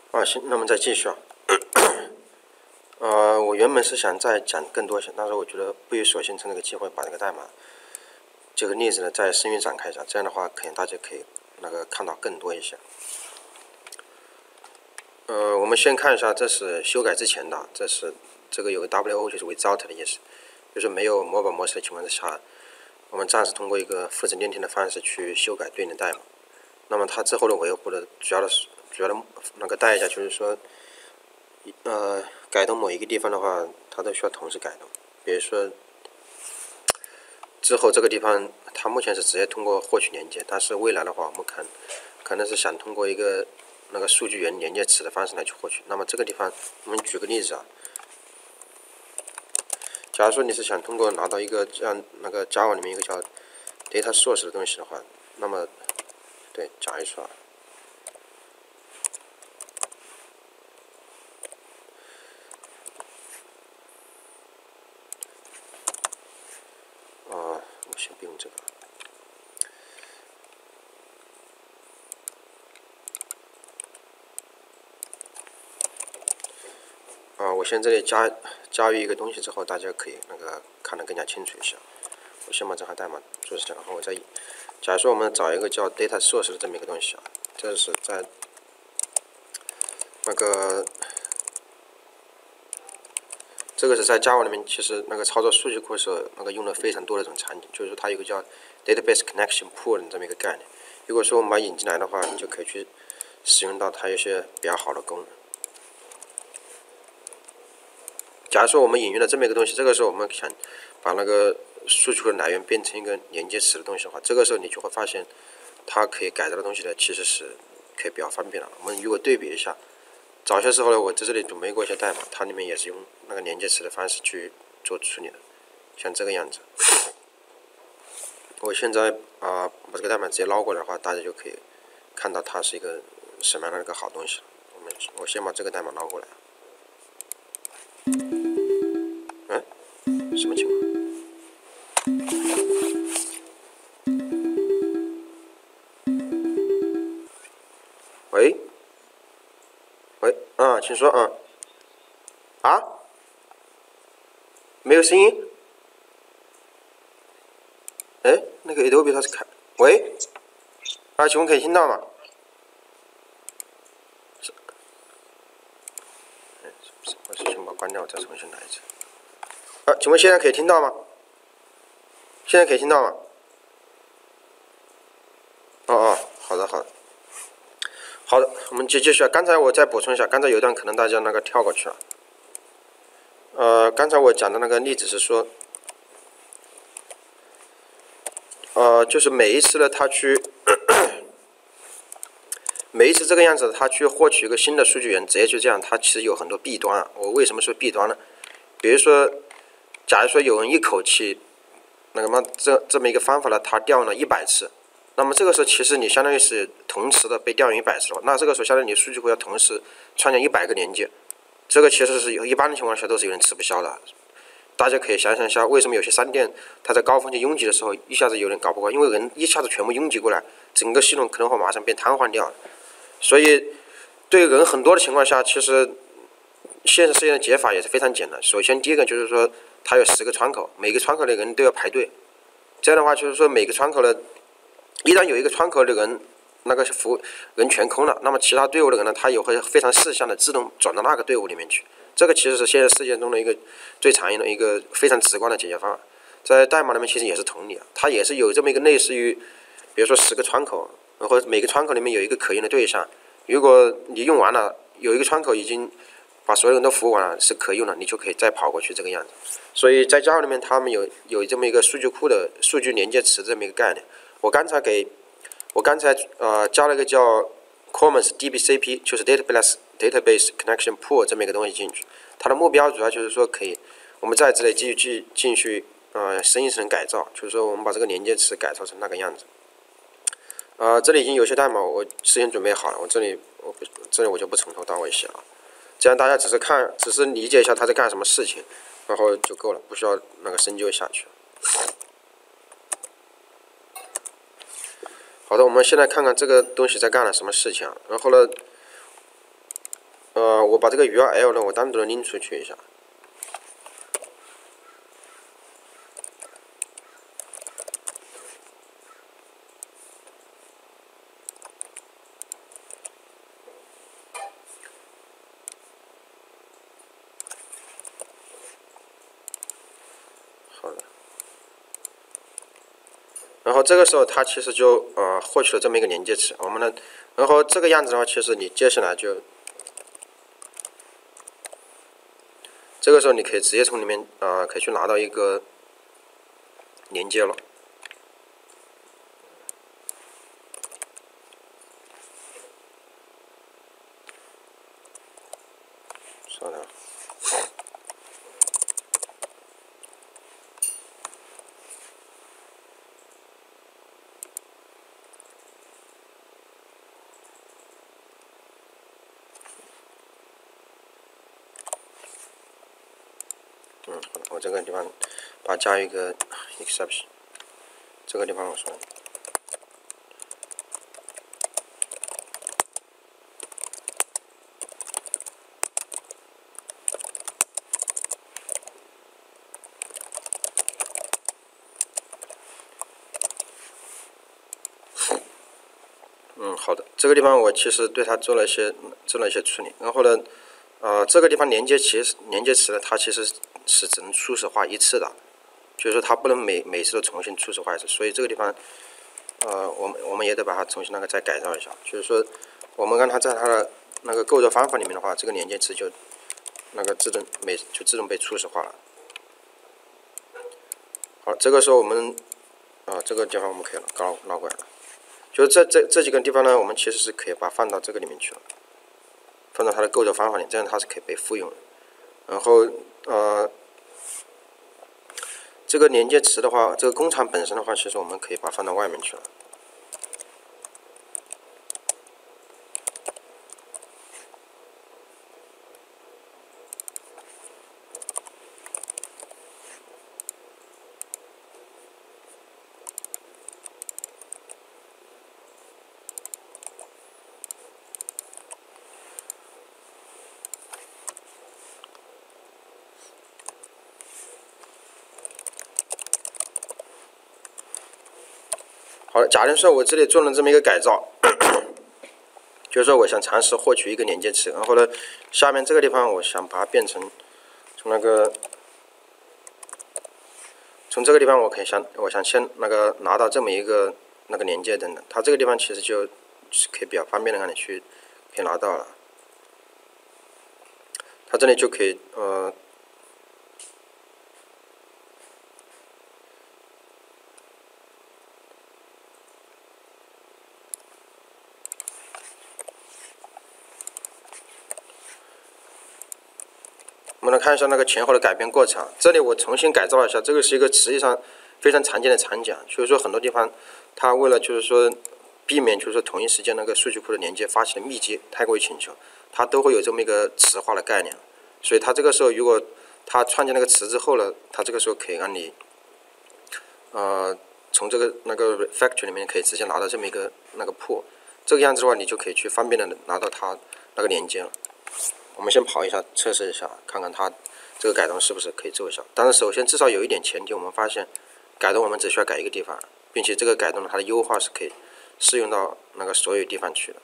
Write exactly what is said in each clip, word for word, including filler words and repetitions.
啊，行，那么再继续啊。呃，我原本是想再讲更多一些，但是我觉得不如索性趁这个机会把这个代码这个例子呢再深入展开一下，这样的话可能大家可以那个看到更多一些。呃，我们先看一下，这是修改之前的，这是这个有个 W O 就是 without 的意思，就是没有模板模式的情况之下，我们暂时通过一个复制粘贴的方式去修改对应的代码。那么它之后的维护的主要的主要的那个代价就是说，呃，改动某一个地方的话，它都需要同时改动。比如说，之后这个地方它目前是直接通过获取连接，但是未来的话，我们可能可能是想通过一个那个数据源连接词的方式来去获取。那么这个地方，我们举个例子啊，假如说你是想通过拿到一个这样那个 Java 里面一个叫 data source 的东西的话，那么对，假如说啊。啊，我先不用这个。啊，我先这里加加入一个东西之后，大家可以那个看得更加清楚一些。我先把这行代码注释下，然后我再，假如说我们找一个叫 data source 的这么一个东西啊，这是在那个这个是在 Java 里面，其实那个操作数据库时候那个用的非常多的一种场景，就是说它有个叫 database connection pool 的这么一个概念。如果说我们把它引进来的话，你就可以去使用到它一些比较好的功能。假如说我们引用了这么一个东西，这个时候我们想把那个数据库的来源变成一个连接词的东西的话，这个时候你就会发现，它可以改造的东西呢，其实是可以比较方便了。我们如果对比一下，早些时候呢，我在这里准备过一些代码，它里面也是用那个连接词的方式去做处理的，像这个样子。我现在啊、呃、把这个代码直接捞过来的话，大家就可以看到它是一个什么样的一个好东西了。我们我先把这个代码捞过来。嗯，什么情况？喂，喂，啊，请说啊。啊？没有声音？哎，那个 Adobe 它是开，喂，啊，请问可以听到吗？是，哎，我是先把它关掉，我再重新来一次。啊，请问现在可以听到吗？现在可以听到吗？哦哦，好的好的，好的，我们继继续啊。刚才我再补充一下，刚才有一段可能大家那个跳过去了。呃，刚才我讲的那个例子是说，呃，就是每一次呢，他去每一次这个样子，他去获取一个新的数据源，直接就这样，它其实有很多弊端啊。我为什么说弊端呢？比如说，假如说有人一口气，那么这这么一个方法呢，他调用了一百次，那么这个时候其实你相当于是同时的被调用一百次了，那这个时候相当于你数据库要同时创建一百个连接，这个其实是有一般的情况下都是有点吃不消的。大家可以想想一下，为什么有些商店它在高峰期拥挤的时候一下子有点搞不过，因为人一下子全部拥挤过来，整个系统可能会马上被瘫痪掉。所以，对人很多的情况下，其实现实实验的解法也是非常简单。首先，第一个就是说，它有十个窗口，每个窗口的人都要排队。这样的话，就是说每个窗口的，一旦有一个窗口的人那个服务人全空了，那么其他队伍的人呢，他也会非常识相的自动转到那个队伍里面去。这个其实是现在世界中的一个最常用的一个非常直观的解决方案。在代码里面其实也是同理啊，它也是有这么一个类似于，比如说十个窗口。然后每个窗口里面有一个可用的对象，如果你用完了，有一个窗口已经把所有人都服务完了，是可用的，你就可以再跑过去这个样子。所以在 Java 里面，他们有有这么一个数据库的数据连接词这么一个概念。我刚才给我刚才呃加了一个叫 Commons D B C P， 就是 Database Database Connection Pool 这么一个东西进去。它的目标主要就是说可以我们在这里继续继进去呃深一层改造，就是说我们把这个连接词改造成那个样子。啊、呃，这里已经有些代码我事先准备好了，我这里我不这里我就不从头到尾写了，这样大家只是看，只是理解一下他在干什么事情，然后就够了，不需要那个深究下去。好的，我们现在看看这个东西在干了什么事情啊。然后呢， 呃，我把这个 U R L 呢，我单独的拎出去一下。好的。然后这个时候它其实就呃获取了这么一个连接词，我们呢，然后这个样子的话，其实你接下来就，这个时候你可以直接从里面呃可以去拿到一个连接了。稍等。嗯，好的，我这个地方把它加一个 exception， 这个地方我说。嗯，好的，这个地方我其实对它做了一些做了一些处理，然后呢，呃，这个地方连接其实连接词呢，它其实是只能初始化一次的，就是说它不能每每次都重新初始化一次，所以这个地方，呃，我们我们也得把它重新那个再改造一下，就是说，我们让它在它的那个构造方法里面的话，这个连接词就那个自动每就自动被初始化了。好，这个时候我们啊、呃、这个地方我们可以捞捞过来了。就是这这这几个地方呢，我们其实是可以把它放到这个里面去了，放到它的构造方法里，这样它是可以被复用的。然后呃，这个连接词的话，这个工厂本身的话，其实我们可以把它放到外面去了。好，假如说我这里做了这么一个改造，就是说我想尝试获取一个连接词，然后呢，下面这个地方我想把它变成从那个从这个地方我可以想我想先那个拿到这么一个那个连接等等，它这个地方其实就是可以比较方便的让你去可以拿到了，它这里就可以呃。我们来看一下那个前后的改变过程。这里我重新改造了一下，这个是一个实际上非常常见的场景，就是说很多地方它为了就是说避免就是说同一时间那个数据库的连接发起的密集太过于请求，它都会有这么一个词化的概念。所以它这个时候如果它创建那个词之后呢，它这个时候可以让你呃从这个那个 factory 里面可以直接拿到这么一个那个 pool， 这个样子的话你就可以去方便的拿到它那个连接了。我们先跑一下，测试一下，看看它这个改动是不是可以奏效。但是首先至少有一点前提，我们发现改动我们只需要改一个地方，并且这个改动它的优化是可以适用到那个所有地方去的。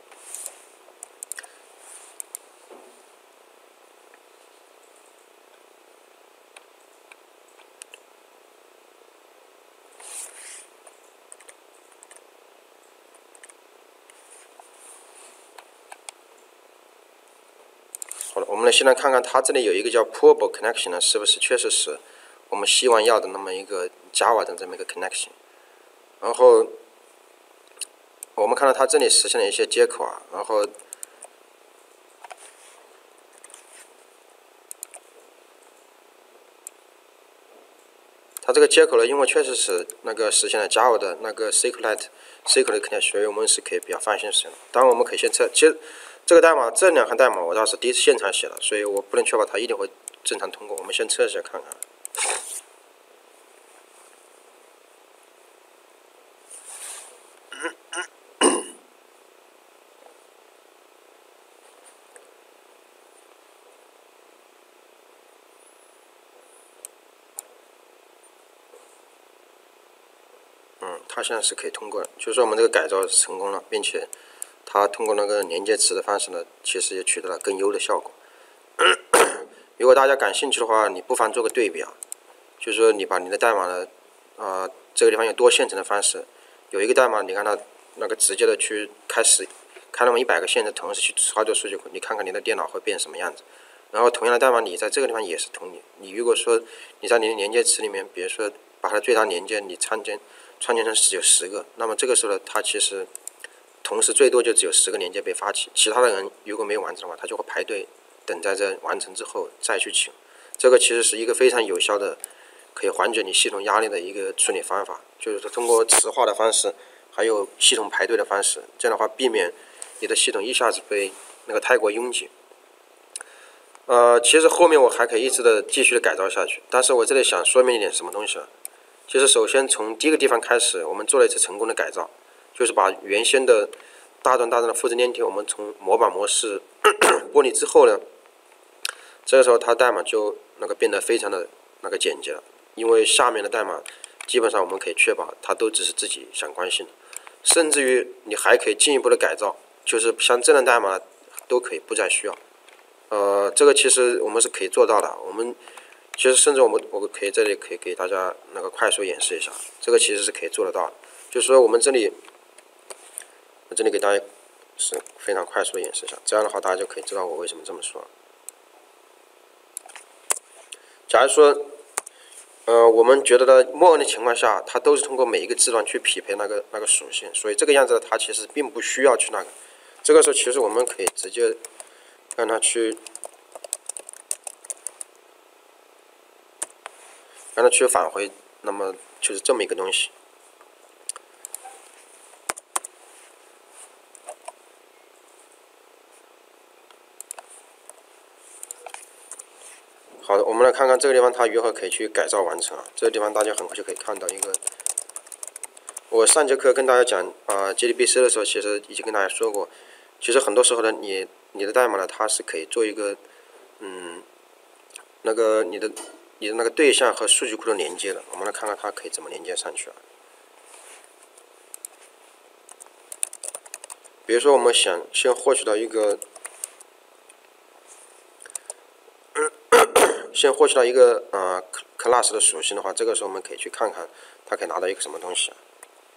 好了，我们来先来看看它这里有一个叫 Poolable Connection 呢，是不是确实是我们希望要的那么一个 Java 的这么一个 connection。然后我们看到它这里实现了一些接口啊，然后它这个接口呢，因为确实是那个实现了 Java 的那个 SQLite SQLite connection， 所以我们是可以比较放心使用的。当然，我们可以先测，其实这个代码这两行代码我倒是第一次现场写的，所以我不能确保它一定会正常通过。我们先测一下看看。 它现在是可以通过的，就是说我们这个改造是成功了，并且它通过那个连接词的方式呢，其实也取得了更优的效果。如果大家感兴趣的话，你不妨做个对比啊，就是说你把你的代码呢，啊、呃，这个地方有多线程的方式，有一个代码你看它那个直接的去开始开那么一百个线程，同时去操作数据库，你看看你的电脑会变什么样子。然后同样的代码你在这个地方也是同理，你如果说你在你的连接词里面，比如说把它最大连接你创建创建成只有十个，那么这个时候呢，它其实同时最多就只有十个连接被发起，其他的人如果没有完成的话，他就会排队等在这完成之后再去请。这个其实是一个非常有效的可以缓解你系统压力的一个处理方法，就是说通过磁化的方式，还有系统排队的方式，这样的话避免你的系统一下子被那个太过拥挤。呃，其实后面我还可以一直的继续的改造下去，但是我这里想说明一点什么东西啊？其实首先从第一个地方开始，我们做了一次成功的改造，就是把原先的大段大段的复制粘贴，我们从模板模式剥离之后呢，这个时候它代码就那个变得非常的那个简洁了，因为下面的代码基本上我们可以确保它都只是自己想关心的，甚至于你还可以进一步的改造，就是像这样的代码都可以不再需要。呃，这个其实我们是可以做到的。我们其实甚至我们我可以这里可以给大家那个快速演示一下，这个其实是可以做得到的。就是说我们这里，我这里给大家是非常快速的演示一下，这样的话大家就可以知道我为什么这么说。假如说，呃，我们觉得的默认的情况下，它都是通过每一个字段去匹配那个那个属性，所以这个样子它其实并不需要去那个。这个时候其实我们可以直接让它去，让它去返回，那么就是这么一个东西。好的，我们来看看这个地方它如何可以去改造完成啊。这个地方大家很快就可以看到一个，我上节课跟大家讲啊、呃、J D B C 的时候，其实已经跟大家说过，其实很多时候呢，你你的代码呢，它是可以做一个，嗯，那个你的你的那个对象和数据库的连接的。我们来看看它可以怎么连接上去啊。比如说，我们想先获取到一个，先获取到一个呃 class 的属性的话，这个时候我们可以去看看它可以拿到一个什么东西啊。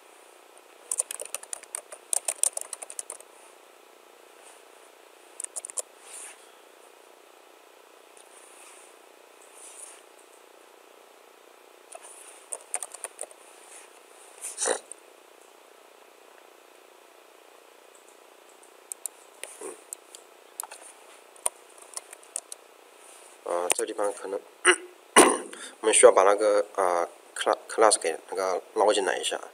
啊、呃，这个地方可能我们需要把那个啊、呃、class class 给那个捞进来一下。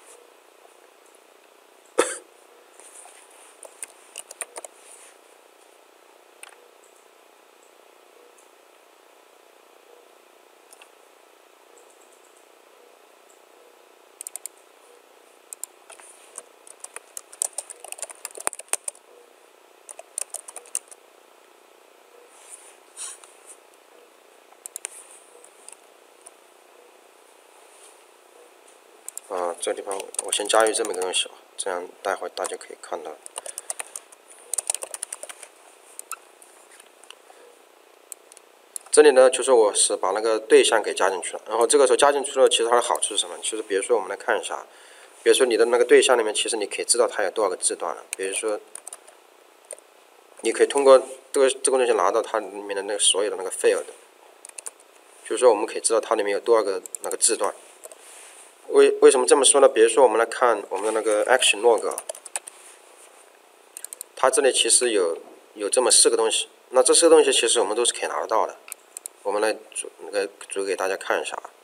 啊、呃，这个地方我先加入这么一个东西啊，这样待会大家可以看到。这里呢，就是我是把那个对象给加进去了，然后这个时候加进去了，其实它的好处是什么？其实比如说我们来看一下，比如说你的那个对象里面，其实你可以知道它有多少个字段了。比如说，你可以通过这个这个东西拿到它里面的那个所有的那个 field， 就是说我们可以知道它里面有多少个那个字段。为为什么这么说呢？比如说我们来看我们的那个 action log， 它这里其实有有这么四个东西，那这四个东西其实我们都是可以拿得到的。我们来组那个组给大家看一下啊。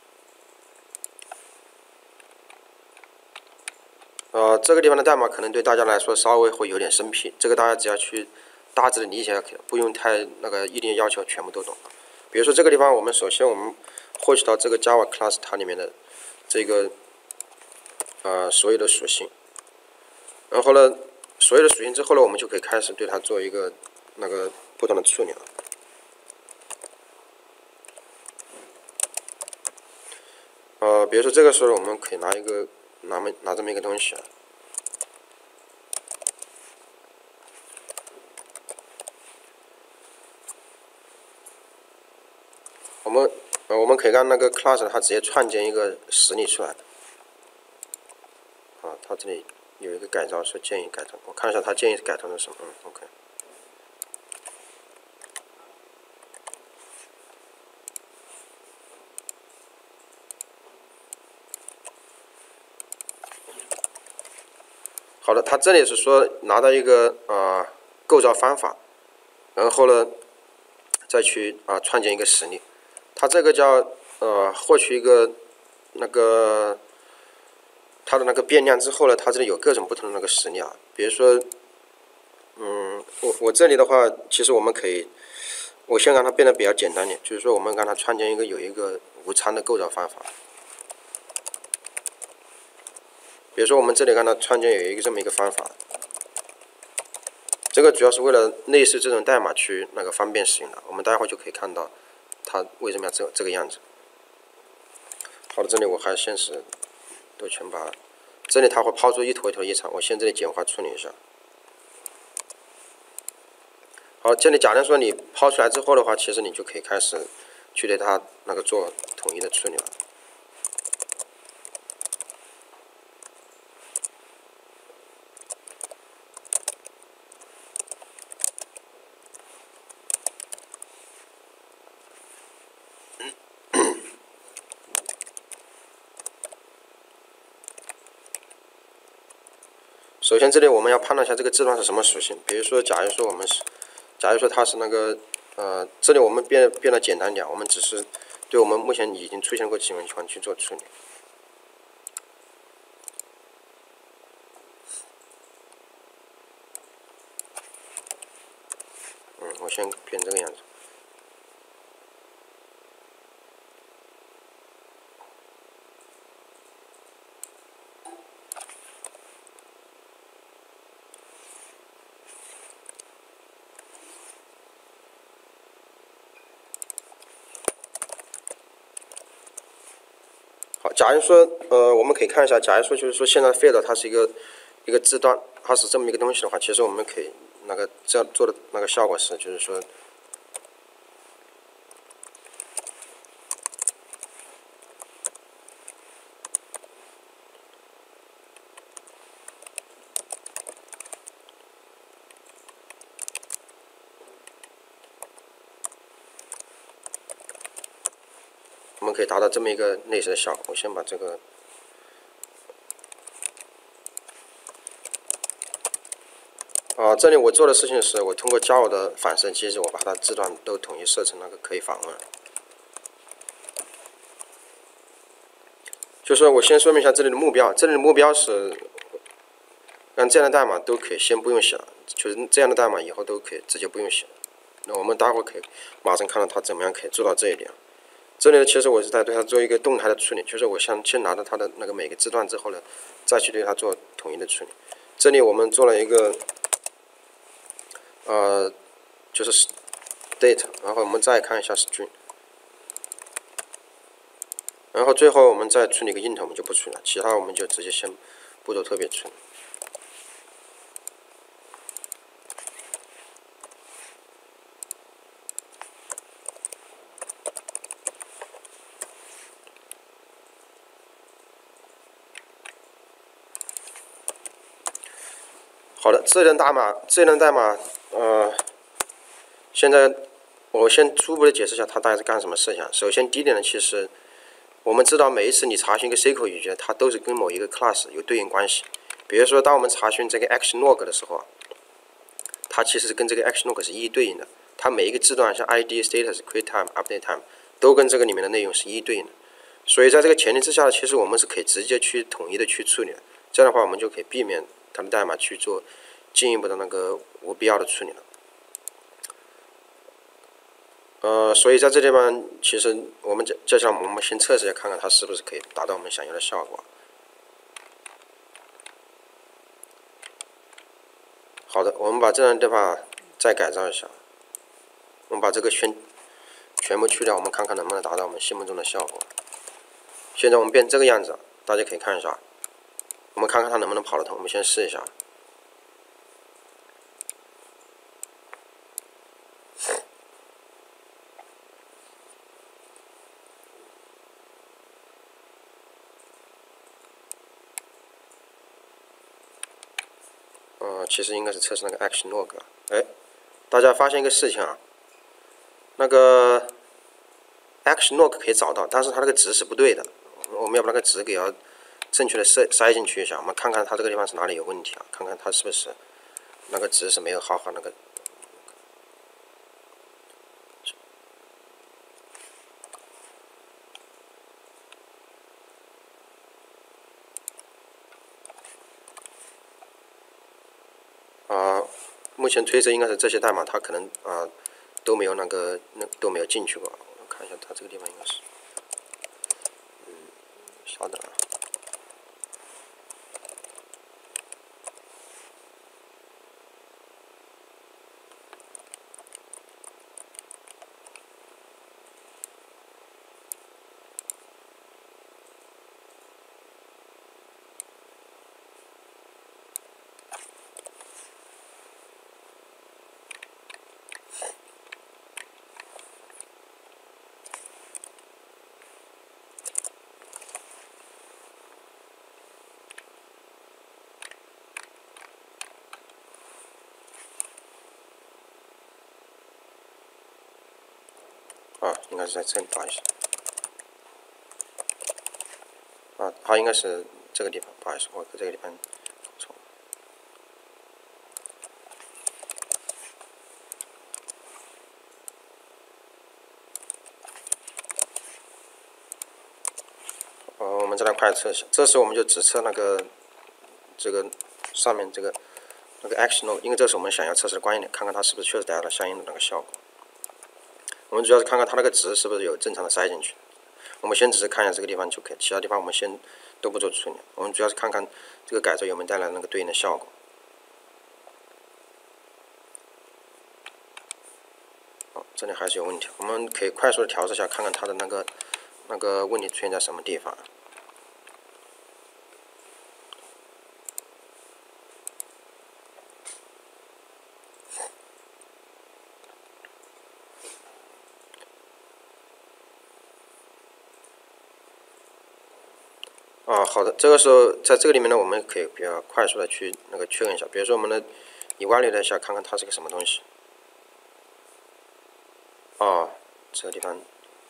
呃，这个地方的代码可能对大家来说稍微会有点生僻，这个大家只要去大致的理解就可以了，不用太那个一定要求全部都懂。比如说这个地方，我们首先我们获取到这个 Java class 它里面的这个呃所有的属性，然后呢，所有的属性之后呢，我们就可以开始对它做一个那个不同的处理了。呃，比如说这个时候我们可以拿一个拿么拿这么一个东西。我们呃我们可以让那个 class 它直接创建一个实例出来。啊，它这里有一个改造是建议改造，我看一下它建议改成的什么。嗯 ，OK。好的，它这里是说拿到一个呃构造方法，然后呢再去啊、呃、创建一个实例。它这个叫呃获取一个那个它的那个变量之后呢，它这里有各种不同的那个实例啊，比如说，嗯，我我这里的话，其实我们可以，我先让它变得比较简单点，就是说我们让它创建一个有一个无参的构造方法。比如说我们这里让它创建有一个这么一个方法，这个主要是为了类似这种代码去那个方便使用的，我们待会就可以看到它为什么要这这个样子。好的，这里我还先是都全把，这里它会抛出一坨一坨异常，我先这里简化处理一下。好，这里假如说你抛出来之后的话，其实你就可以开始去对它那个做统一的处理了。首先，这里我们要判断一下这个字段是什么属性。比如说，假如说我们是，假如说它是那个，呃，这里我们变变得简单点，我们只是对我们目前已经出现过几种情况去做处理。嗯，我先变这个样子。好，假如说，呃，我们可以看一下，假如说就是说现在 field 它是一个一个字段，它是这么一个东西的话，其实我们可以那个这样做的那个效果是，就是说，我们可以达到这么一个类似的效果。我先把这个。啊，这里我做的事情是我通过加我的反射机制，我把它字段都统一设成那个可以访问。就是说我先说明一下这里的目标，这里的目标是让这样的代码都可以先不用写了，就是这样的代码以后都可以直接不用写了。那我们待会儿可以马上看到它怎么样可以做到这一点。这里呢，其实我是在对它做一个动态的处理，就是我先先拿到它的那个每个字段之后呢，再去对它做统一的处理。这里我们做了一个。呃，就是 date， 然后我们再看一下 string， 然后最后我们再处理一个 int， 我们就不处理了，其他我们就直接先不做特别处理。好的，这段代码，这段代码，呃，现在我先初步的解释一下它大概是干什么事情。首先，第一点呢，其实我们知道每一次你查询一个 S Q L 语句，它都是跟某一个 class 有对应关系。比如说，当我们查询这个 action log 的时候，它其实是跟这个 action log 是一一对应的。它每一个字段，像 I D、status、create time、update time，都跟这个里面的内容是一一对应的。所以在这个前提之下，其实我们是可以直接去统一的去处理的。这样的话，我们就可以避免它的代码去做进一步的那个无必要的处理了。呃，所以在这地方，其实我们接下来我们先测试一下，看看它是不是可以达到我们想要的效果。好的，我们把这段对吧再改造一下，我们把这个全全部去掉，我们看看能不能达到我们心目中的效果。现在我们变这个样子，大家可以看一下。 我们看看它能不能跑得通。我们先试一下。呃，其实应该是测试那个 action log。哎，大家发现一个事情啊，那个 action log 可以找到，但是它那个值是不对的。我们要把那个值给要正确的塞塞进去一下。我们看看它这个地方是哪里有问题啊？看看它是不是那个值是没有好好那个。啊，目前推测应该是这些代码它可能啊都没有那个那都没有进去过。我看一下它这个地方应该是，嗯，稍等啊。啊，应该是在这里，不好意思。啊，它应该是这个地方，不好意思，我在这个地方搞错了。呃，我们再来快测一下，这时我们就只测那个这个上面这个那个 action log，因为这是我们想要测试的关键点，看看它是不是确实达到了相应的那个效果。我们主要是看看它那个值是不是有正常的塞进去。我们先只是看一下这个地方就可以，其他地方我们先都不做处理。我们主要是看看这个改造有没有带来那个对应的效果。哦，这里还是有问题，我们可以快速的调试一下，看看它的那个那个问题出现在什么地方。啊，好的，这个时候在这个里面呢，我们可以比较快速的去那个确认一下，比如说我们的evaluate一下，看看它是个什么东西。哦，这个地方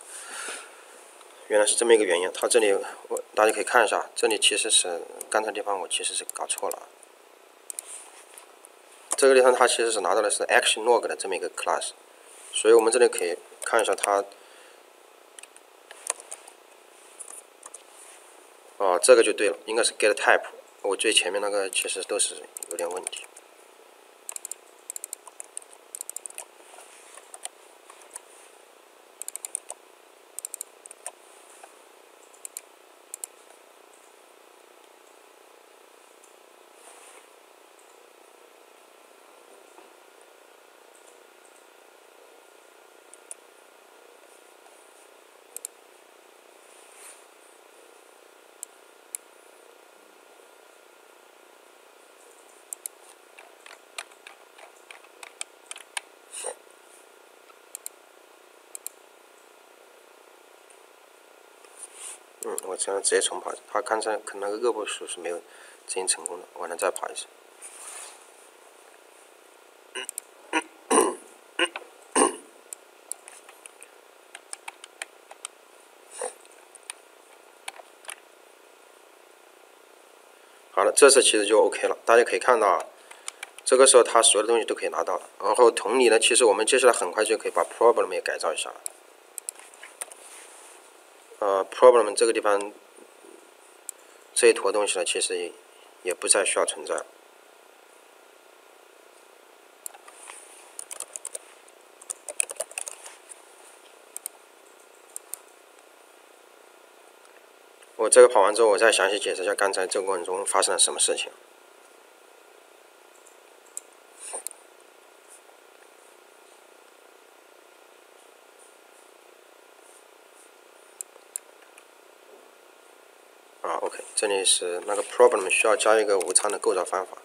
原来是这么一个原因，它这里我大家可以看一下，这里其实是刚才地方我其实是搞错了。这个地方它其实是拿到的是 action log 的这么一个 class， 所以我们这里可以看一下它。哦，这个就对了，应该是 get type。我最前面那个其实都是有点问题。嗯，我这样直接重跑，它刚才可能那个恶步数是没有执行成功的，我能再跑一次。好了，这次其实就 OK 了，大家可以看到啊，这个时候它所有的东西都可以拿到了。然后同理呢，其实我们接下来很快就可以把 problem 也改造一下了。呃 ，problem 这个地方这一坨东西呢，其实也也不再需要存在了。我这个跑完之后，我再详细解释一下刚才这个过程中发生了什么事情。 啊 ，OK， 这里是那个 problem 需要加一个无参的构造方法。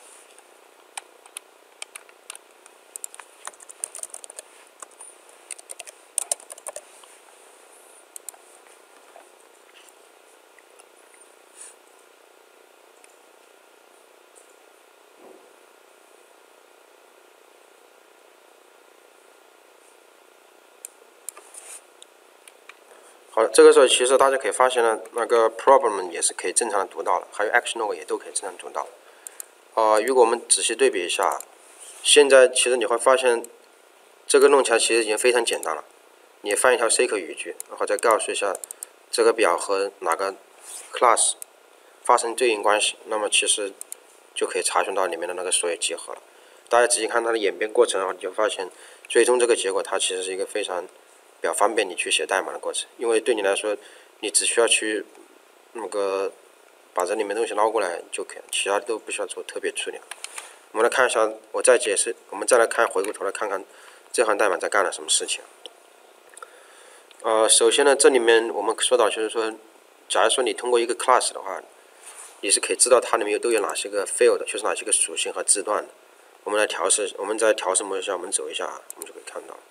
好了，这个时候其实大家可以发现呢，那个 problem 也是可以正常的读到了，还有 action log 也都可以正常读到。啊、呃，如果我们仔细对比一下，现在其实你会发现，这个弄起来其实已经非常简单了。你放一条 C 口语句，然后再告诉一下这个表和哪个 class 发生对应关系，那么其实就可以查询到里面的那个所有集合了。大家仔细看它的演变过程啊，你就发现最终这个结果它其实是一个非常比较方便你去写代码的过程，因为对你来说，你只需要去那个把这里面东西捞过来就可以，其他都不需要做特别处理。我们来看一下，我再解释，我们再来看回过头来看看这行代码在干了什么事情。呃，首先呢，这里面我们说到就是说，假如说你通过一个 class 的话，你是可以知道它里面有都有哪些个 field， 就是哪些个属性和字段的。我们来调试，我们在调试模式下，我们走一下，我们就可以看到。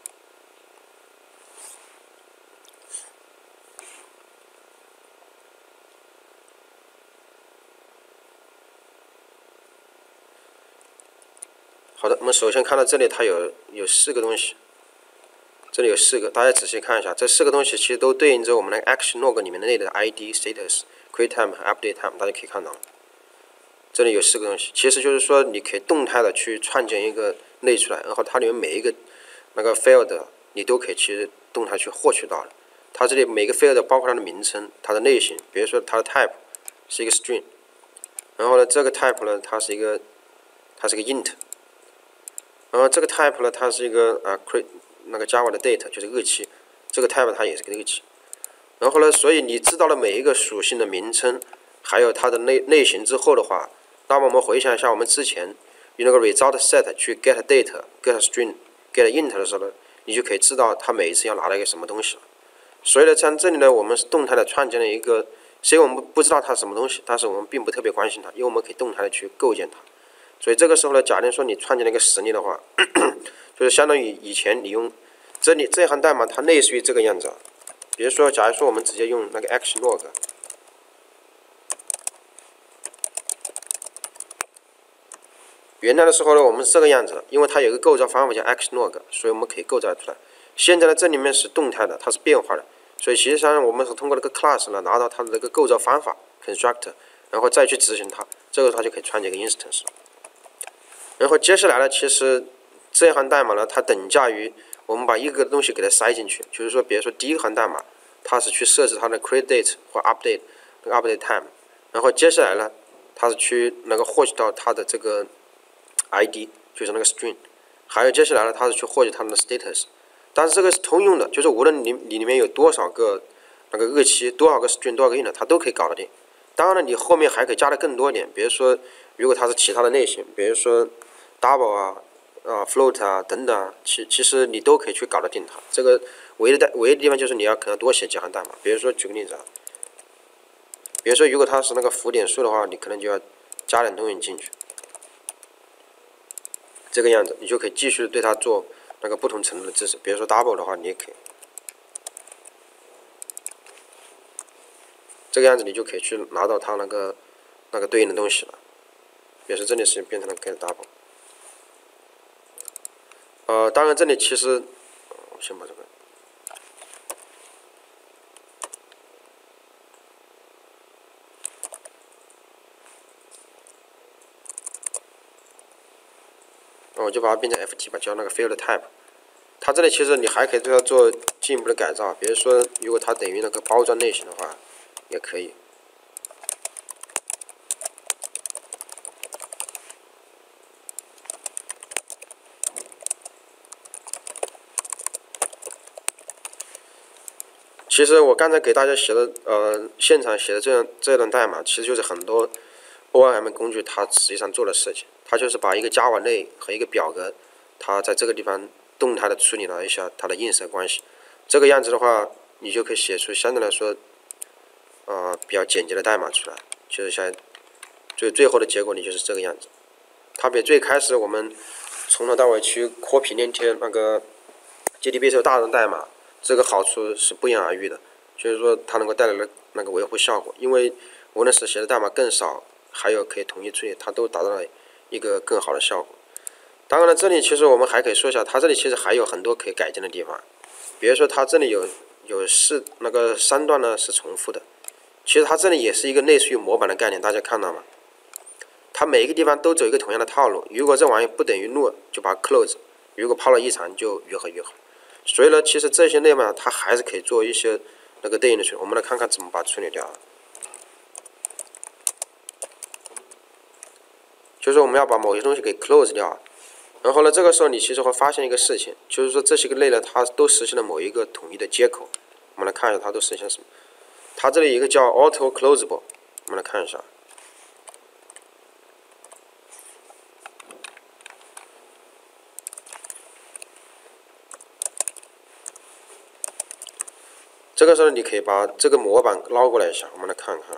好的，我们首先看到这里，它有有四个东西，这里有四个，大家仔细看一下，这四个东西其实都对应着我们的 action log 里面的那个 I D、status、create time 和 update time， 大家可以看到，这里有四个东西，其实就是说你可以动态的去创建一个类出来，然后它里面每一个那个 field 你都可以其实动态去获取到的。它这里每个 field 包括它的名称、它的类型，比如说它的 type 是一个 string， 然后呢这个 type 呢它是一个它是个 int。然后这个 type 呢，它是一个啊 create 那个 Java 的 date 就是日期，这个 type 它也是个日期。然后呢，所以你知道了每一个属性的名称，还有它的类类型之后的话，那么我们回想一下我们之前用那个 result set 去 get date、get string、get int 的时候呢，你就可以知道它每一次要拿到一个什么东西了。所以呢，像这里呢，我们是动态的创建了一个，虽然我们不知道它是什么东西，但是我们并不特别关心它，因为我们可以动态的去构建它。所以这个时候呢，假定说你创建了一个实例的话，咳咳就是相当于以前你用这里这行代码，它类似于这个样子。比如说，假如说我们直接用那个 action log， 原来的时候呢，我们是这个样子，因为它有一个构造方法叫 action log， 所以我们可以构造出来。现在呢，这里面是动态的，它是变化的，所以实际上我们是通过这个 class 呢拿到它的这个构造方法 constructor， 然后再去执行它，这个它就可以创建一个 instance。然后接下来呢，其实这一行代码呢，它等价于我们把一个东西给它塞进去，就是说，比如说第一行代码，它是去设置它的 create date 或 update 那个 update time， 然后接下来呢，它是去那个获取到它的这个 I D， 就是那个 string， 还有接下来呢，它是去获取它的 status， 但是这个是通用的，就是无论你你里面有多少个那个日期，多少个 string， 多少个 int， 它都可以搞得定。当然了，你后面还可以加的更多一点，比如说，如果它是其他的类型，比如说 double 啊、啊 float 啊等等啊，其其实你都可以去搞得定它。这个唯一的唯一的地方就是你要可能多写几行代码。比如说举个例子啊，比如说如果它是那个浮点数的话，你可能就要加点东西进去，这个样子你就可以继续对它做那个不同程度的支持。比如说 double 的话，你也可以。这个样子你就可以去拿到它那个那个对应的东西了。比如说这里是变成了 get double。呃，当然这里其实，我先把这个，我就把它变成 F T 吧，叫那个 field type。它这里其实你还可以对它做进一步的改造，比如说如果它等于那个包装类型的话，也可以。其实我刚才给大家写的，呃，现场写的这样这段代码，其实就是很多 O R M 工具它实际上做的事情。它就是把一个 Java 类和一个表格，它在这个地方动态的处理了一下它的映射关系。这个样子的话，你就可以写出相对来说呃比较简洁的代码出来，就是像最最后的结果你就是这个样子。它比最开始我们从头到尾去扩皮粘贴那个 G D B 是大的代码，这个好处是不言而喻的，就是说它能够带来的那个维护效果，因为无论是写的代码更少，还有可以统一处理，它都达到了一个更好的效果。当然了，这里其实我们还可以说一下，它这里其实还有很多可以改进的地方，比如说它这里有有四那个三段呢是重复的，其实它这里也是一个类似于模板的概念，大家看到吗？它每一个地方都走一个同样的套路，如果这玩意不等于 null 就把它 close， 如果抛了异常就愈合愈合。所以呢，其实这些内容它还是可以做一些那个对应的处理，我们来看看怎么把它处理掉。就是我们要把某些东西给 close 掉，然后呢，这个时候你其实会发现一个事情，就是说这些个类呢，它都实现了某一个统一的接口。我们来看一下它都实现什么。它这里有一个叫 auto closable， 我们来看一下。这个时候你可以把这个模板捞过来一下，我们来看看。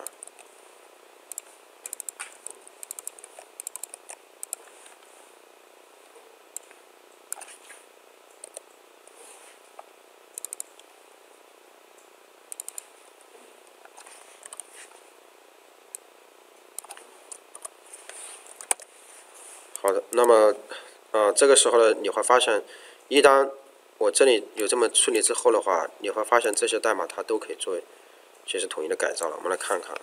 好的，那么，呃，这个时候呢，你会发现，一旦我这里有这么处理之后的话，你会发现这些代码它都可以做，其实统一的改造了。我们来看看。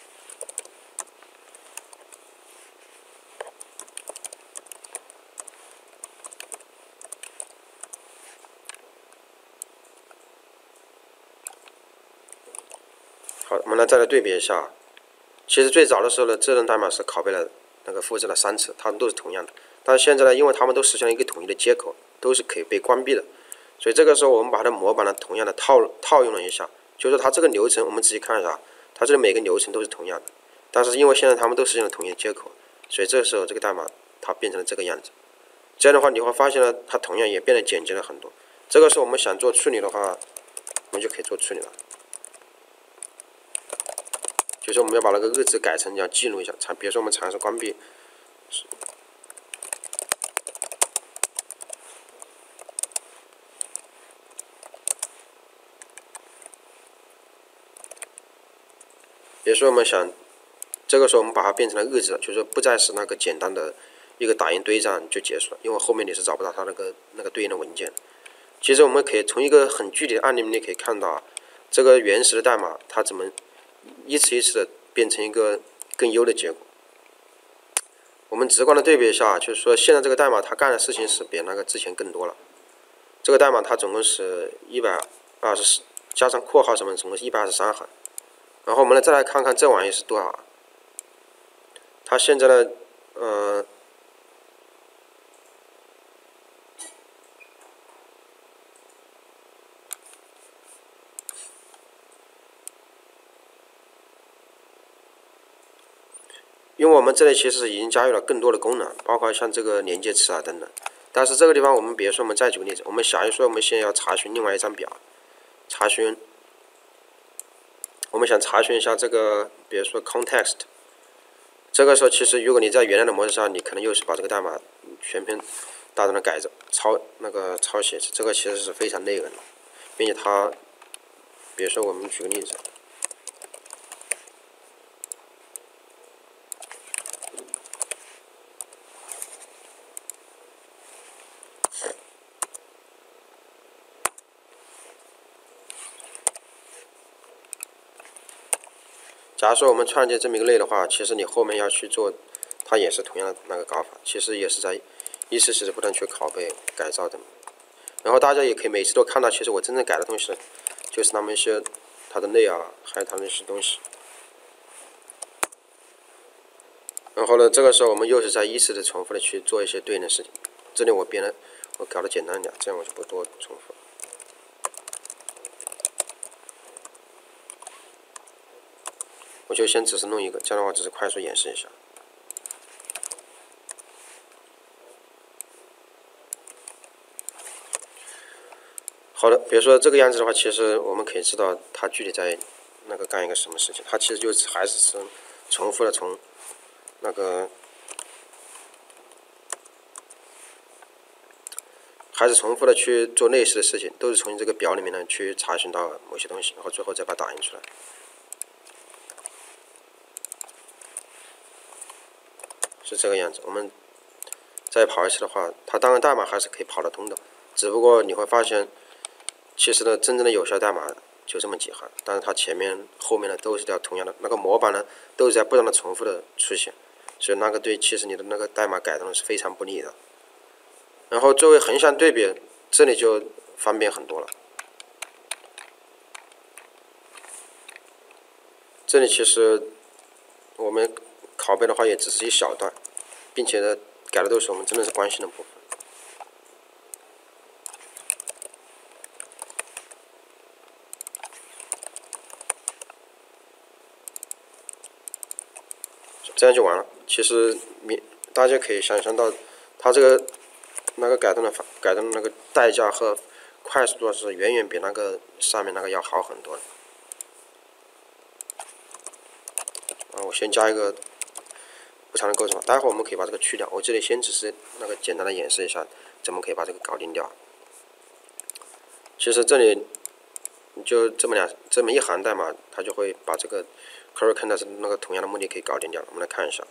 好，我们来再来对比一下。其实最早的时候呢，这段代码是拷贝了那个复制了三次，它们都是同样的。但是现在呢，因为它们都实现了一个统一的接口，都是可以被关闭的，所以这个时候我们把它的模板呢，同样的套套用了一下，就是说它这个流程，我们仔细看一下，它这里每个流程都是同样的。但是因为现在它们都实现了统一的接口，所以这个时候这个代码它变成了这个样子。这样的话，你会发现呢，它同样也变得简洁了很多。这个时候我们想做处理的话，我们就可以做处理了。就是我们要把那个日志改成要记录一下，比如说我们尝试关闭，比如说我们想，这个时候我们把它变成了日志，就是说不再是那个简单的一个打印堆上就结束了，因为后面你是找不到它那个那个对应的文件。其实我们可以从一个很具体的案例里可以看到，这个原始的代码它怎么一次一次的变成一个更优的结果。我们直观的对比一下，就是说现在这个代码它干的事情是比那个之前更多了。这个代码它总共是一百二十，加上括号什么，总共是一百二十三行。然后我们来再来看看这玩意是多少。它现在呢，呃，因为我们这里其实已经加入了更多的功能，包括像这个连接词啊等等。但是这个地方我们比如说我们再举个例子，我们假如说我们现在要查询另外一张表，查询，我们想查询一下这个，比如说 context。这个时候其实如果你在原来的模式上，你可能又是把这个代码全篇大胆的改造抄那个抄写，这个其实是非常累人的，并且它，比如说我们举个例子。假如说我们创建这么一个类的话，其实你后面要去做，它也是同样的那个搞法，其实也是在一次次的不断去拷贝改造的。然后大家也可以每次都看到，其实我真正改的东西，就是那么一些它的类啊，还有它的一些东西。然后呢，这个时候我们又是在依次的重复的去做一些对应的事情。这里我编的我搞得简单一点，这样我就不多重复。我就先只是弄一个，这样的话只是快速演示一下。好的，比如说这个样子的话，其实我们可以知道它具体在那个干一个什么事情，它其实就是还是从重复的从那个还是重复的去做类似的事情，都是从这个表里面呢去查询到某些东西，然后最后再把它打印出来。是这个样子。我们再跑一次的话，它当然代码还是可以跑得通的，只不过你会发现，其实呢，真正的有效代码就这么几行，但是它前面、后面呢都是条同样的那个模板呢，都是在不断的重复的出现，所以那个对其实你的那个代码改动是非常不利的。然后作为横向对比，这里就方便很多了。这里其实我们拷贝的话也只是一小段，并且呢改的都是我们真的是关心的部分。这样就完了。其实你大家可以想象到，它这个那个改动的改动的那个代价和快速度是远远比那个上面那个要好很多的。啊，我先加一个不常的构成，待会儿我们可以把这个去掉。我这里先只是那个简单的演示一下怎么可以把这个搞定掉。其实这里就这么两这么一行代码，它就会把这个 current context 那个同样的目的可以搞定掉。我们来看一下。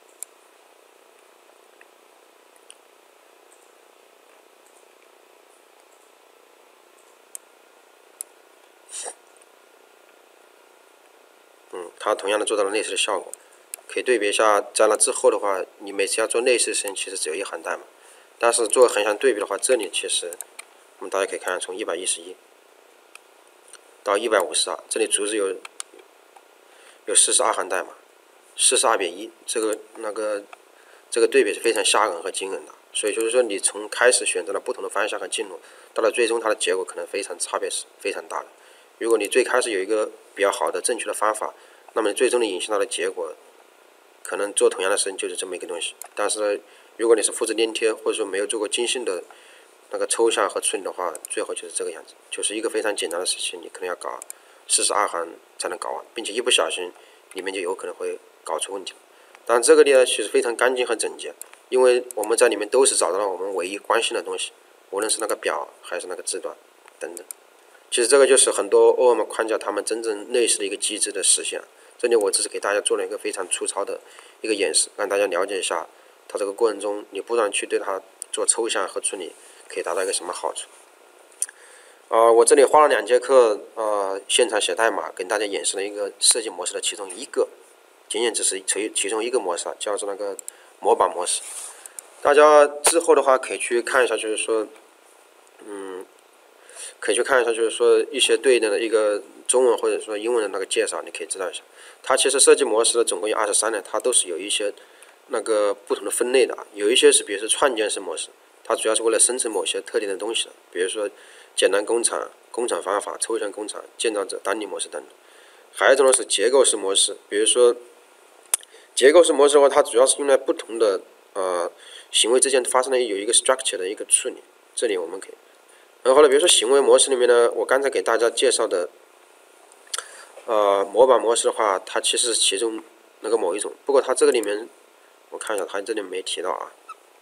嗯，它同样的做到了类似的效果，可以对比一下。在那之后的话，你每次要做类似的事情，其实只有一行代码。但是做横向对比的话，这里其实我们大家可以看，从一百一十一到一百五十二，这里足足有有四十二行代码，四十二比一，这个那个这个对比是非常吓人和惊人的。所以就是说，你从开始选择了不同的方向和进路，到了最终它的结果可能非常差别是非常大的。如果你最开始有一个比较好的正确的方法，那么你最终的影响到的结果，可能做同样的事情就是这么一个东西。但是呢，如果你是复制粘贴，或者说没有做过精心的那个抽象和处理的话，最后就是这个样子，就是一个非常简单的事情，你可能要搞四十二行才能搞完，并且一不小心里面就有可能会搞出问题。但这个呢，其实非常干净和整洁，因为我们在里面都是找到了我们唯一关心的东西，无论是那个表还是那个字段等等。其实这个就是很多 O R M 框架它们真正类似的一个机制的实现。这里我只是给大家做了一个非常粗糙的一个演示，让大家了解一下它这个过程中你不断去对它做抽象和处理，可以达到一个什么好处。呃，我这里花了两节课，呃，现场写代码，跟大家演示了一个设计模式的其中一个，仅仅只是其其中一个模式，叫做那个模板模式。大家之后的话可以去看一下，就是说，嗯。可以去看一下，就是说一些对应的一个中文或者说英文的那个介绍，你可以知道一下。它其实设计模式总共有二十三类，它都是有一些那个不同的分类的。有一些是比如说创建式模式，它主要是为了生成某些特定的东西的，比如说简单工厂、工厂方法、抽象工厂、建造者、单例模式等等。还有一种呢是结构式模式，比如说结构式模式的话，它主要是用来不同的呃行为之间发生了有一个 structure 的一个处理。这里我们可以。然后呢，比如说行为模式里面呢，我刚才给大家介绍的，呃，模板模式的话，它其实是其中那个某一种。不过它这个里面，我看一下，它这里没提到啊。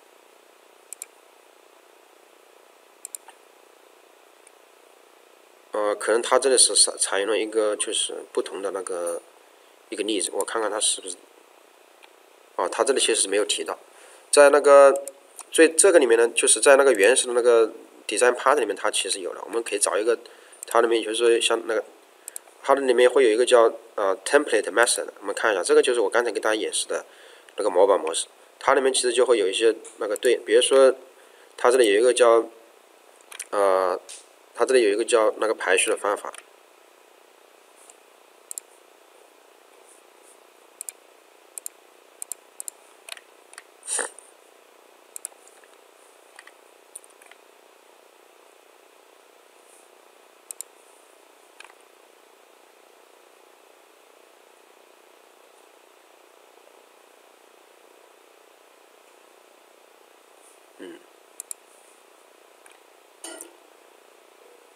呃，可能它这里是采用了一个就是不同的那个一个例子，我看看它是不是。哦，它这里其实是没有提到，在那个最这个里面呢，就是在那个原始的那个。Design Part 里面它其实有了，我们可以找一个，它里面就是说像那个，它的里面会有一个叫呃 Template Method， 我们看一下，这个就是我刚才给大家演示的那个模板模式，它里面其实就会有一些那个对，比如说它这里有一个叫呃，它这里有一个叫那个排序的方法。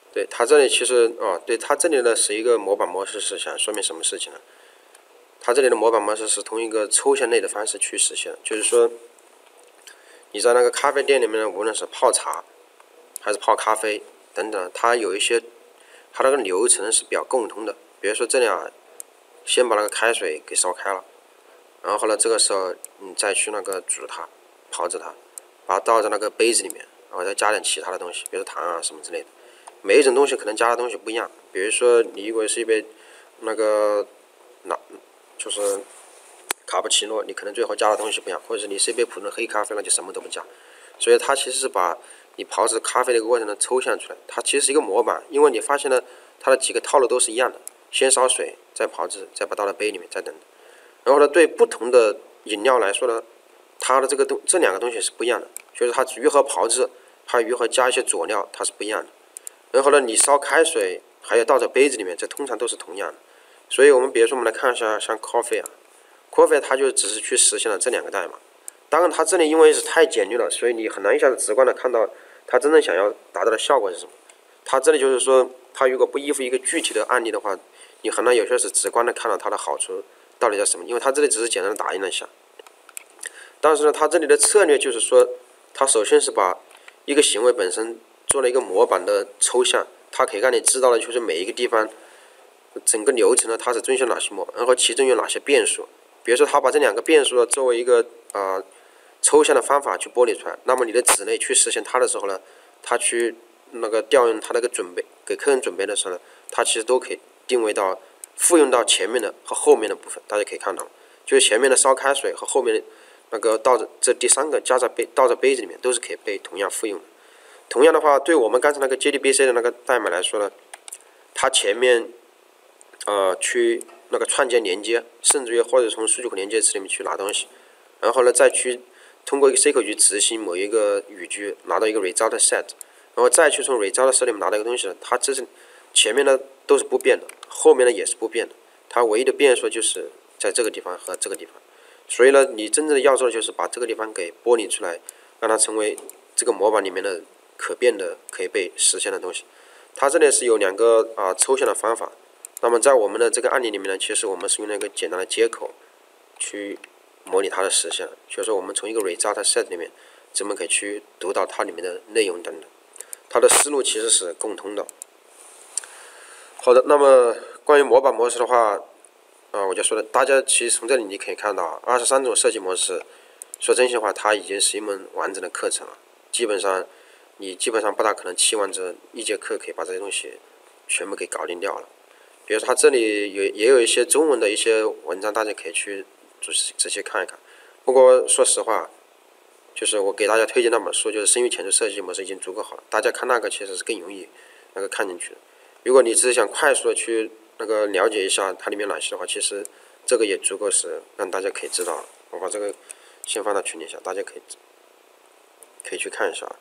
对，它这里其实哦，对，它这里呢是一个模板模式，是想说明什么事情呢？它这里的模板模式是从一个抽象类的方式去实现，就是说你在那个咖啡店里面呢，无论是泡茶还是泡咖啡等等，它有一些它那个流程是比较共通的。比如说这里啊，先把那个开水给烧开了，然后呢，这个时候你再去那个煮它，泡制它，把它倒在那个杯子里面，然后再加点其他的东西，比如糖啊什么之类的。每一种东西可能加的东西不一样，比如说你如果是一杯那个那就是卡布奇诺，你可能最后加的东西不一样，或者是你是一杯普通的黑咖啡，那就什么都不加。所以它其实是把你泡制咖啡的一个过程呢抽象出来，它其实是一个模板，因为你发现了它的几个套路都是一样的，先烧水，再泡制，再把倒到杯里面，再等等。然后呢，对不同的饮料来说呢，它的这个东这两个东西是不一样的，就是它如何泡制，它如何加一些佐料，它是不一样的。然后呢，你烧开水还有倒在杯子里面，这通常都是同样的。所以我们比如说我们来看一下像 coffee 啊 ，coffee 它就只是去实现了这两个代码。当然它这里因为是太简略了，所以你很难一下子直观的看到它真正想要达到的效果是什么。它这里就是说，它如果不依附一个具体的案例的话，你很难有些是直观的看到它的好处到底在什么，因为它这里只是简单的打印了一下。但是呢，它这里的策略就是说，它首先是把一个行为本身做了一个模板的抽象，它可以让你知道的就是每一个地方整个流程呢它是遵循哪些模板，然后其中有哪些变数。比如说，它把这两个变数呢作为一个啊、呃、抽象的方法去剥离出来，那么你的纸类去实现它的时候呢，它去那个调用它那个准备给客人准备的时候呢，它其实都可以定位到复用到前面的和后面的部分。大家可以看到，就是前面的烧开水和后面的那个倒着这第三个加在杯倒在杯子里面都是可以被同样复用的。同样的话，对我们刚才那个 J D B C 的那个代码来说呢，它前面呃去那个创建连接，甚至于或者从数据库连接词里面去拿东西，然后呢再去通过一个 C 口去执行某一个语句，拿到一个 result set， 然后再去从 result set 里面拿到一个东西呢，它这是前面呢都是不变的，后面呢也是不变的，它唯一的变数就是在这个地方和这个地方。所以呢，你真正要做的就是把这个地方给剥离出来，让它成为这个模板里面的可变的、可以被实现的东西。它这里是有两个啊、呃、抽象的方法。那么在我们的这个案例里面呢，其实我们是用了一个简单的接口去模拟它的实现，就是说我们从一个 result set 里面，怎么可以去读到它里面的内容等等，它的思路其实是共通的。好的，那么关于模板模式的话，啊、呃，我就说了，大家其实从这里你可以看到，二十三种设计模式，说真心话，它已经是一门完整的课程了。基本上，你基本上不大可能期望着一节课可以把这些东西全部给搞定掉了。比如说，它这里有也有一些中文的一些文章，大家可以去仔细仔细看一看。不过说实话，就是我给大家推荐那本书，就是《生育前置设计模式》已经足够好了。大家看那个其实是更容易那个看进去的。如果你只是想快速的去那个了解一下它里面哪些的话，其实这个也足够是让大家可以知道。我把这个先放到群里一下，大家可以可以去看一下。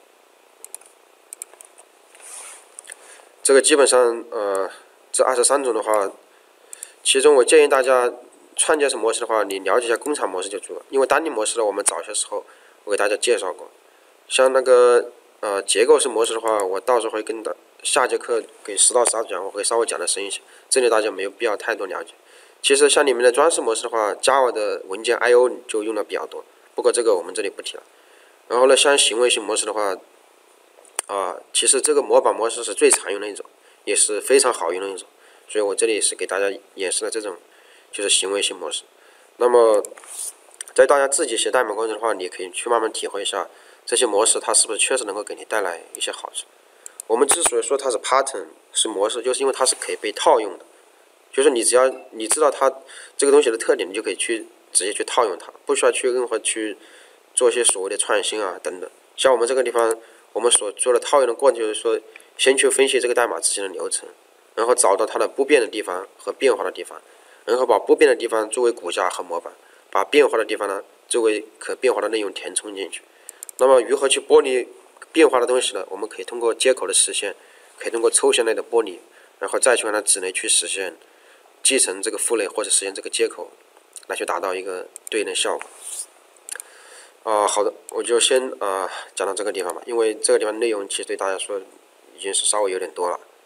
这个基本上呃。这二十三种的话，其中我建议大家创建式模式的话，你了解一下工厂模式就足了。因为单例模式呢，我们早些时候我给大家介绍过。像那个呃结构式模式的话，我到时候会跟的下节课给十到十二讲，我会稍微讲的深一些，这里大家没有必要太多了解。其实像你们的装饰模式的话 ，Java 的文件 I O 就用的比较多，不过这个我们这里不提了。然后呢，像行为型模式的话，啊、呃，其实这个模板模式是最常用的一种。也是非常好用的一种，所以我这里是给大家演示了这种就是行为型模式。那么在大家自己写代码过程的话，你可以去慢慢体会一下这些模式它是不是确实能够给你带来一些好处。我们之所以说它是 pattern 是模式，就是因为它是可以被套用的，就是你只要你知道它这个东西的特点，你就可以去直接去套用它，不需要去任何去做一些所谓的创新啊等等。像我们这个地方，我们所做的套用的过程就是说，先去分析这个代码执行的流程，然后找到它的不变的地方和变化的地方，然后把不变的地方作为骨架和模板，把变化的地方呢作为可变化的内容填充进去。那么如何去剥离变化的东西呢？我们可以通过接口的实现，可以通过抽象类的剥离，然后再去让它纸类去实现继承这个父类或者实现这个接口，来去达到一个对应的效果。啊、呃，好的，我就先啊、呃、讲到这个地方吧，因为这个地方内容其实对大家说已经是稍微有点多了。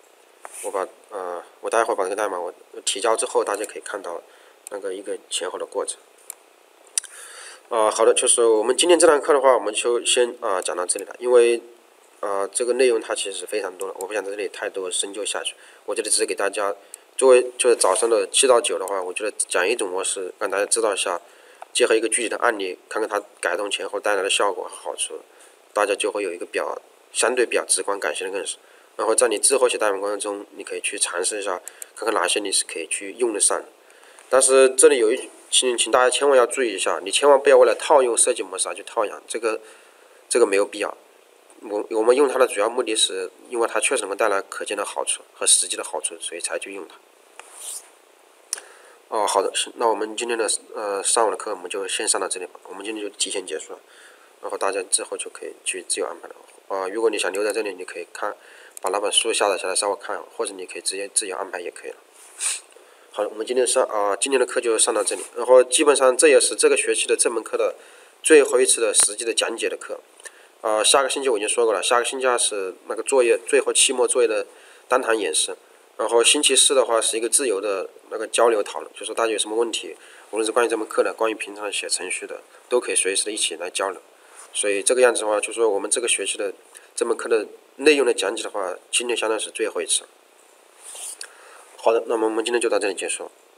我把呃，我待会儿把这个代码我提交之后，大家可以看到那个一个前后的过程。啊、呃，好的，就是我们今天这堂课的话，我们就先啊、呃、讲到这里了，因为啊、呃、这个内容它其实是非常多的，我不想在这里太多深究下去。我觉得只是给大家作为就是早上的七到九的话，我觉得讲一种模式，让大家知道一下，结合一个具体的案例，看看它改动前后带来的效果和好处，大家就会有一个比较相对比较直观感性的认识。然后在你之后写代码过程中，你可以去尝试一下，看看哪些你是可以去用得上的。但是这里有一请请大家千万要注意一下，你千万不要为了套用设计模式而去套用，这个这个没有必要。我我们用它的主要目的是，因为它确实能够带来可见的好处和实际的好处，所以才去用它。哦，好的，那我们今天的呃上午的课我们就先上到这里吧，我们今天就提前结束了，然后大家之后就可以去自由安排了。啊、呃，如果你想留在这里，你可以看把那本书下载下来稍微看，或者你可以直接自由安排也可以了。好，我们今天上啊、呃，今天的课就上到这里。然后基本上这也是这个学期的这门课的最后一次的实际的讲解的课。啊、呃，下个星期我已经说过了，下个星期二是那个作业，最后期末作业的单堂演示。然后星期四的话是一个自由的那个交流讨论，就是大家有什么问题，无论是关于这门课的，关于平常写程序的，都可以随时的一起来交流。所以这个样子的话，就是说我们这个学期的这门课的内容的讲解的话，今天相当于是最后一次。好的，那么我们今天就到这里结束。